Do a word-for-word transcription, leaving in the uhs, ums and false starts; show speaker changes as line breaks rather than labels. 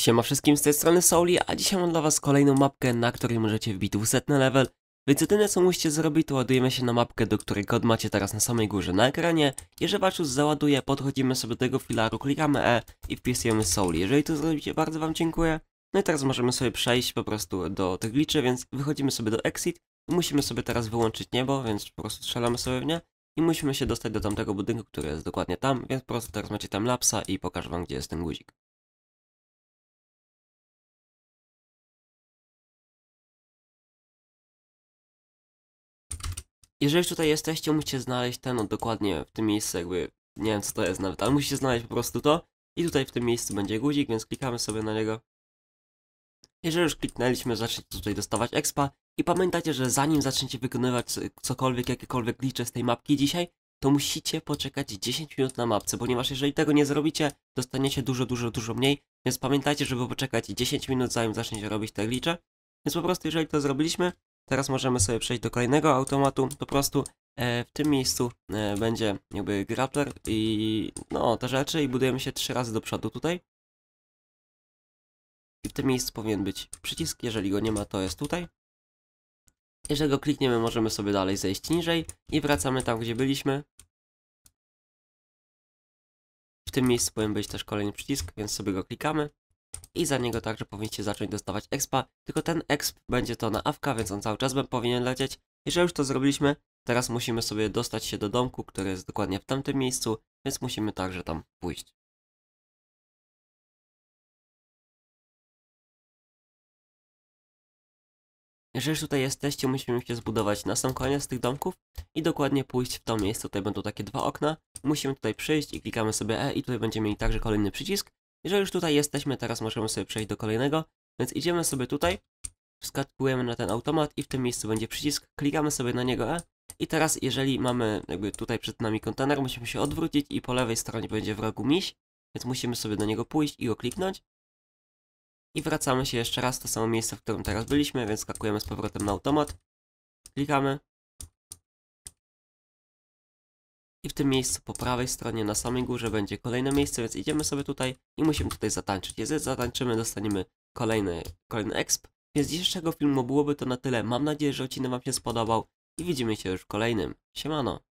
Siema wszystkim, z tej strony Souli, a dzisiaj mam dla was kolejną mapkę, na której możecie wbić dwieście level. Więc jedyne co musicie zrobić, to ładujemy się na mapkę, do której kod macie teraz na samej górze na ekranie. Jeżeli wasz już załaduje, podchodzimy sobie do tego filaru, klikamy E i wpisujemy Souli. Jeżeli to zrobicie, bardzo wam dziękuję. No i teraz możemy sobie przejść po prostu do tych glitchy, więc wychodzimy sobie do Exit. I musimy sobie teraz wyłączyć niebo, więc po prostu strzelamy sobie w nie. I musimy się dostać do tamtego budynku, który jest dokładnie tam, więc po prostu teraz macie tam lapsa i pokażę wam, gdzie jest ten guzik. Jeżeli już tutaj jesteście, musicie znaleźć ten, no dokładnie w tym miejscu, jakby, nie wiem co to jest nawet, ale musicie znaleźć po prostu to. I tutaj w tym miejscu będzie guzik, więc klikamy sobie na niego. Jeżeli już kliknęliśmy, zaczniecie tutaj dostawać expa. I pamiętajcie, że zanim zaczniecie wykonywać cokolwiek, jakiekolwiek glitche z tej mapki dzisiaj, to musicie poczekać dziesięć minut na mapce, ponieważ jeżeli tego nie zrobicie, dostaniecie dużo, dużo, dużo mniej. Więc pamiętajcie, żeby poczekać dziesięć minut, zanim zaczniecie robić te glitche. Więc po prostu jeżeli to zrobiliśmy, teraz możemy sobie przejść do kolejnego automatu. Po prostu e, w tym miejscu e, będzie jakby grappler i no te rzeczy i budujemy się trzy razy do przodu tutaj. I w tym miejscu powinien być przycisk, jeżeli go nie ma, to jest tutaj. Jeżeli go klikniemy, możemy sobie dalej zejść niżej i wracamy tam, gdzie byliśmy. W tym miejscu powinien być też kolejny przycisk, więc sobie go klikamy. I za niego także powinniście zacząć dostawać expa, tylko ten exp będzie to na awka, więc on cały czas powinien lecieć. Jeżeli już to zrobiliśmy, teraz musimy sobie dostać się do domku, który jest dokładnie w tamtym miejscu, więc musimy także tam pójść. Jeżeli już tutaj jesteście, musimy się zbudować na sam koniec tych domków i dokładnie pójść w to miejsce. Tutaj będą takie dwa okna, musimy tutaj przyjść i klikamy sobie E i tutaj będziemy mieli także kolejny przycisk. Jeżeli już tutaj jesteśmy, teraz możemy sobie przejść do kolejnego, więc idziemy sobie tutaj, wskakujemy na ten automat i w tym miejscu będzie przycisk, klikamy sobie na niego E i teraz jeżeli mamy jakby tutaj przed nami kontener, musimy się odwrócić i po lewej stronie będzie w rogu miś, więc musimy sobie do niego pójść i go kliknąć. I wracamy się jeszcze raz w to samo miejsce, w którym teraz byliśmy, więc skakujemy z powrotem na automat, klikamy. I w tym miejscu po prawej stronie na samej górze będzie kolejne miejsce, więc idziemy sobie tutaj i musimy tutaj zatańczyć. Jeżeli zatańczymy, dostaniemy kolejny, kolejny exp. Więc z dzisiejszego filmu byłoby to na tyle. Mam nadzieję, że odcinek wam się spodobał i widzimy się już w kolejnym. Siemano!